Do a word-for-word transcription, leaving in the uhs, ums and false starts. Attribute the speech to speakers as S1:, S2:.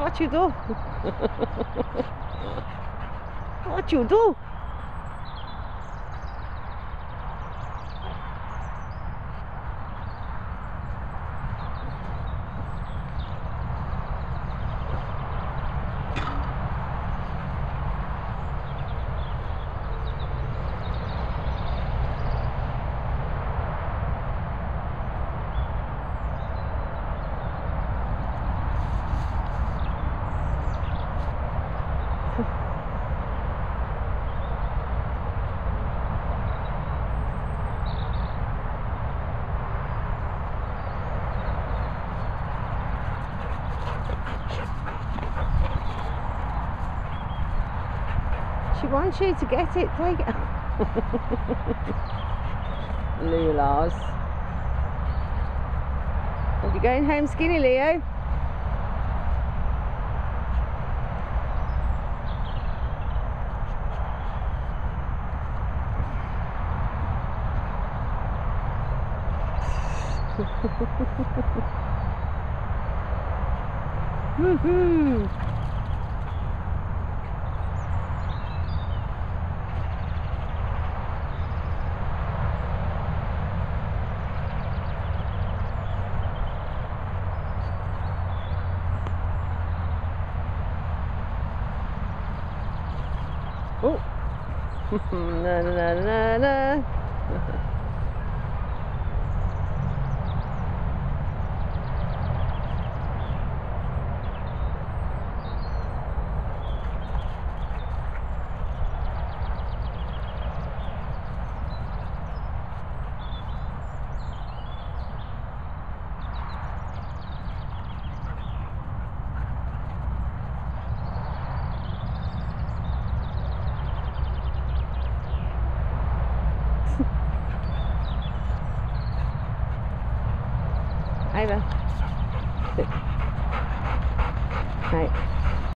S1: What you do? What you do? She wants you to get it, take it. Lulas. Are you going home skinny, Leo? Woohoo! Oh, na na na na na. Ava. Sit. Right.